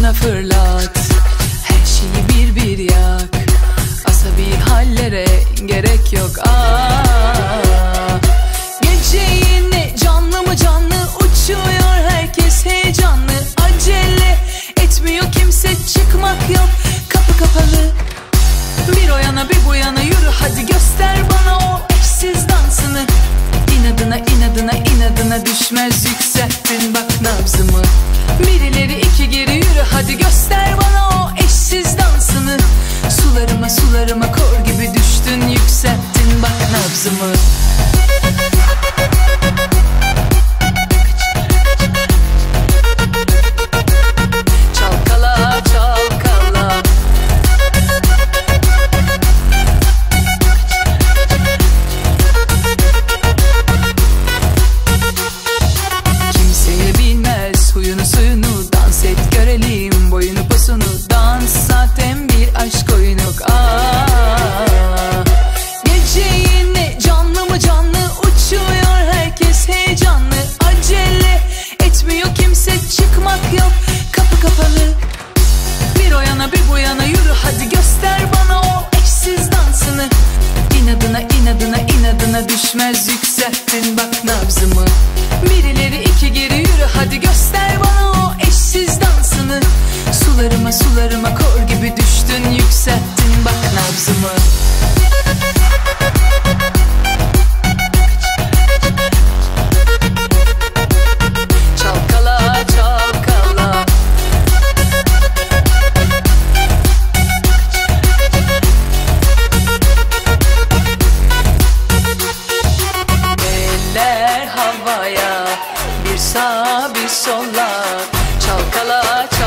bana fırlat. Her şeyi bir bir yak. Asabi hallere gerek yok. Gece yine canlı mı canlı uçuyor herkes heyecanlı. Acele etmiyor kimse, çıkmak yok, kapı kapalı. Bir o yana bir bu yana yürü hadi, göster bana o eşsiz dansını. İnadına inadına inadına düşmez, yükselttin bak nabzımı. Birileri iki geri yürü hadi, göster bana o eşsiz dansını. Sularıma sularıma kor gibi düştün, yükselttin bak nabzımı. Çalkala çalkala. Kimseye bilmez huyunu suyunu, dans et görelim boyunu posunu. Dans zaten bir aşk oyunu. Gece yine canlı mı canlı uçuyor herkes heyecanlı. Acele etmiyor kimse, çıkmak yok, kapı kapalı. Bir o yana bir bu yana yürü hadi, göster bana o eşsiz dansını. İnadına inadına inadına düşmez, yükselttin bak nabzımı. Birileri iki geri yürü hadi, göster bana o eşsiz dansını. Sularıma sularıma kor gibi düştün, yükselttin bak nabzımı. Çalkala çalkala. Eller havaya, bir sağ bir sola. Çalkala çalkala.